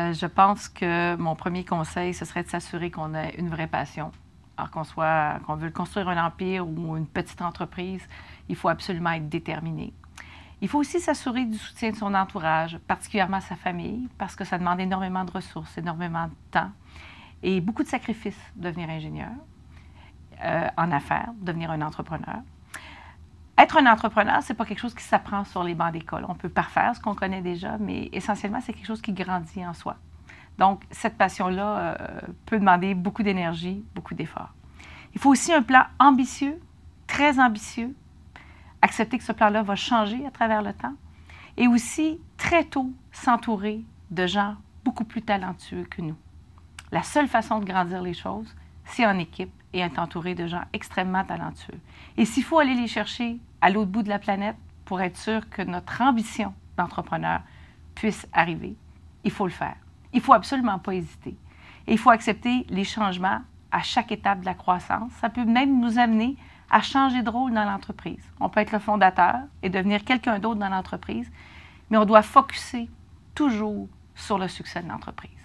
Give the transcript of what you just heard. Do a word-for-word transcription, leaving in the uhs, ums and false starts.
Euh, je pense que mon premier conseil, ce serait de s'assurer qu'on a une vraie passion. Alors qu'on soit, qu'on veut construire un empire ou une petite entreprise, il faut absolument être déterminé. Il faut aussi s'assurer du soutien de son entourage, particulièrement sa famille, parce que ça demande énormément de ressources, énormément de temps et beaucoup de sacrifices de devenir ingénieur, euh, en affaires, devenir un entrepreneur. Être un entrepreneur, ce n'est pas quelque chose qui s'apprend sur les bancs d'école. On peut parfaire ce qu'on connaît déjà, mais essentiellement, c'est quelque chose qui grandit en soi. Donc, cette passion-là euh, peut demander beaucoup d'énergie, beaucoup d'efforts. Il faut aussi un plan ambitieux, très ambitieux, accepter que ce plan-là va changer à travers le temps et aussi, très tôt, s'entourer de gens beaucoup plus talentueux que nous. La seule façon de grandir les choses, c'est en équipe et être entouré de gens extrêmement talentueux. Et s'il faut aller les chercher à l'autre bout de la planète pour être sûr que notre ambition d'entrepreneur puisse arriver, il faut le faire. Il ne faut absolument pas hésiter. Et il faut accepter les changements à chaque étape de la croissance. Ça peut même nous amener à changer de rôle dans l'entreprise. On peut être le fondateur et devenir quelqu'un d'autre dans l'entreprise, mais on doit focusser toujours sur le succès de l'entreprise.